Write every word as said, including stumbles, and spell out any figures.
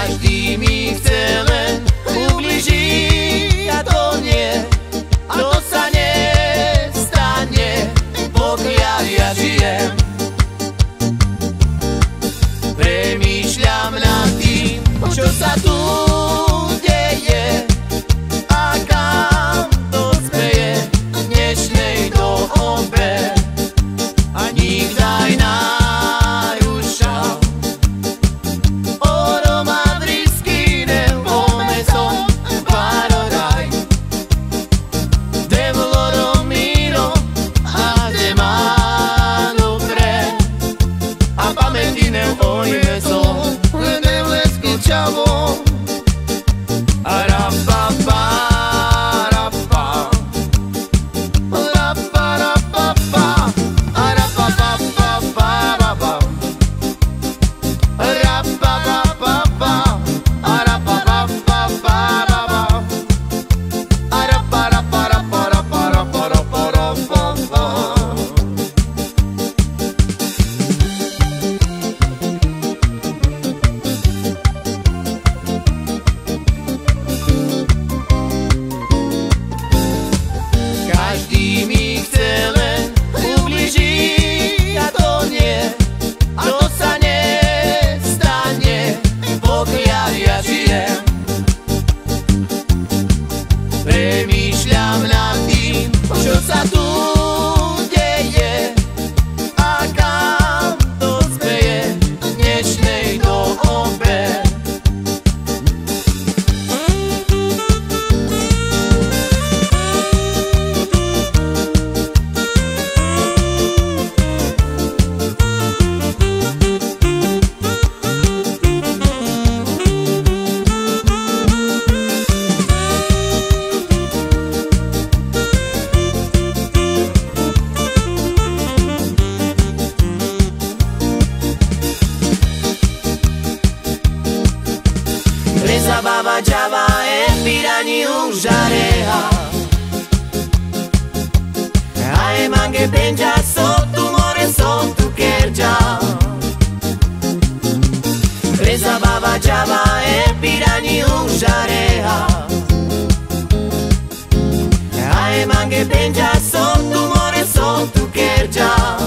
Každý mi chce len ubližiť a to nie, to sa nestane, pokiaľ ja žijem. Premýšľam nad tým, čo sa tu deje a kam to speje v dnešnej dobe. A nikto aj narúšal oro madridský nome son parodaj de loro miro a de mano pre a pamätine hoy me son de blesky čavo a rapa pa rapa rapa rapa pa a rapa pa pa pa rapa rapa pa pa pa a rapa pa pa pa rapa a rapa rapa rapa rapa rapa rapa rapa pa. Každý mi chce len ubližiť a to nie, to sa nestane, pokiaľ ja žijem. Premýšľam nad tým, čo sa tu deje a kam to speje v dnešnej dobe. Reza baba java e pirani ujareha Ae mange penja sotto more sotto kerja Reza baba java e pirani ujareha Ae mange penja sotto more sotto kerja